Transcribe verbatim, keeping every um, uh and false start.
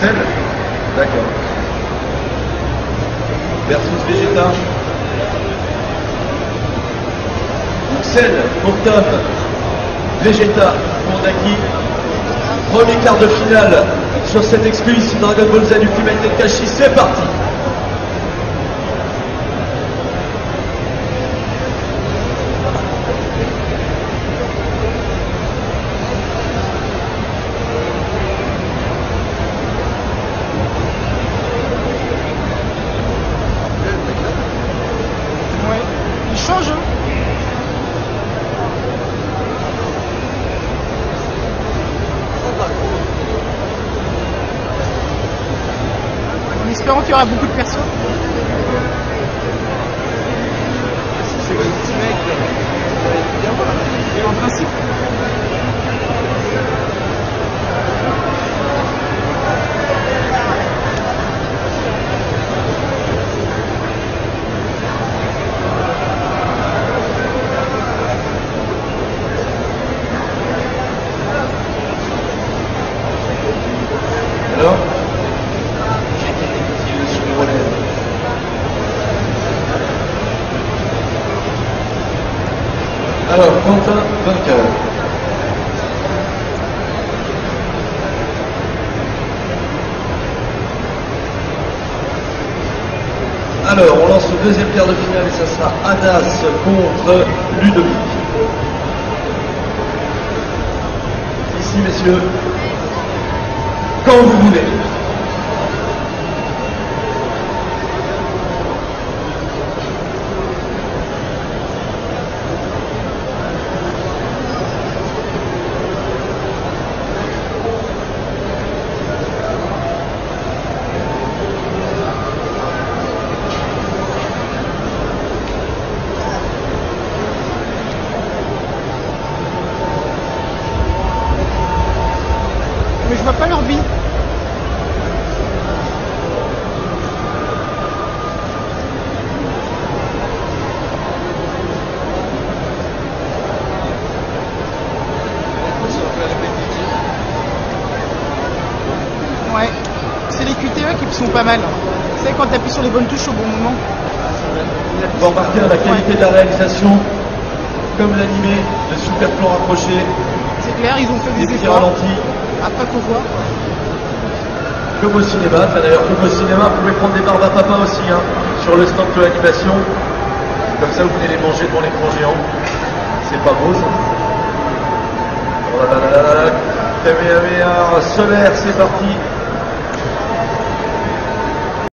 Cell. D'accord. Versus Vegeta. Donc Cell pour Tom. Vegeta pour Naki. Premier quart de finale sur cette exclus Dragon Ball Z Ultimate Tenkaichi. C'est parti. Change hein. En espérant qu'il y aura beaucoup de personnes. C'est le petit mec, En principe. Alors Alors, Quentin, vainqueur. Alors, on lance le deuxième quart de finale et ça sera Adas contre Ludovic. Ici, messieurs, quand vous voulez. Mais je vois pas leur bille. Ouais, c'est les Q T E qui sont pas mal. Vous savez quand t'appuies sur les bonnes touches au bon moment. Vous remarquez la qualité de la réalisation, comme l'animé, le super plan rapproché, C'est clair, ils ont fait des des petits efforts. ralentis, Après faut voir. comme au cinéma. Enfin, d'ailleurs, comme au cinéma, vous pouvez prendre des barbes à papa aussi, hein, sur le stand de l'animation. Comme ça, vous venez les manger devant l'écran géant. C'est pas beau, ça. Oh là là là là là. Kamehameha solaire, c'est parti.